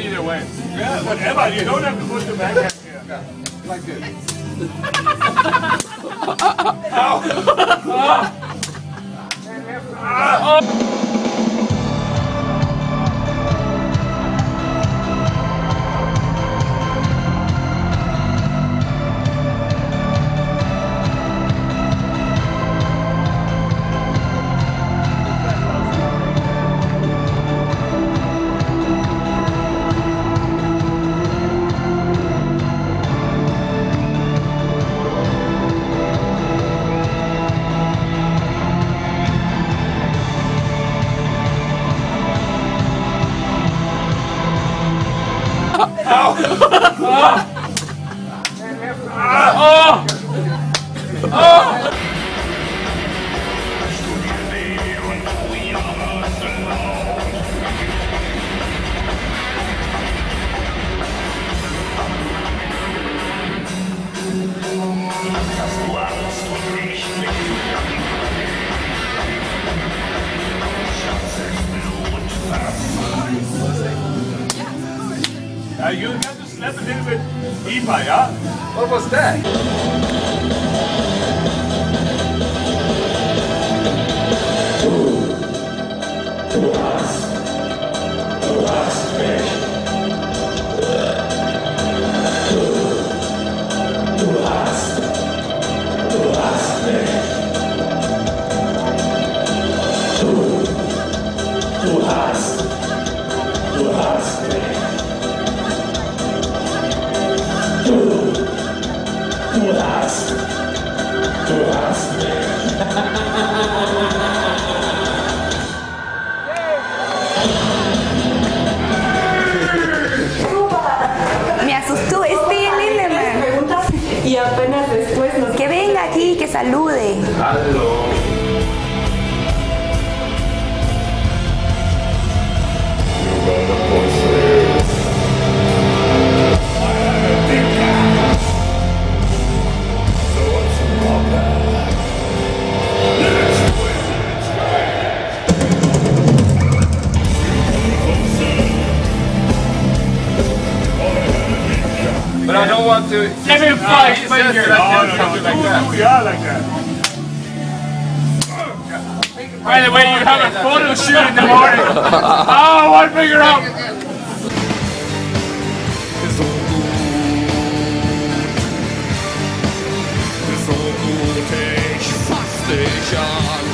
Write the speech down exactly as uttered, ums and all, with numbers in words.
either way. Yeah, whatever. You don't have to put the backhand here. Yeah, like this. Ow! Ah! Uh, you got to slap a little bit deeper, yeah? What was that? Me asustó, estoy en Enderman. Y apenas después nos... Que venga aquí, que salude. Hallo. But I don't want to. Give him five fingers. No, no, no, Like no, that. yeah, like that. By the way, you have a photo shoot in the morning. Oh, one finger up. So gut, ich fass dich an.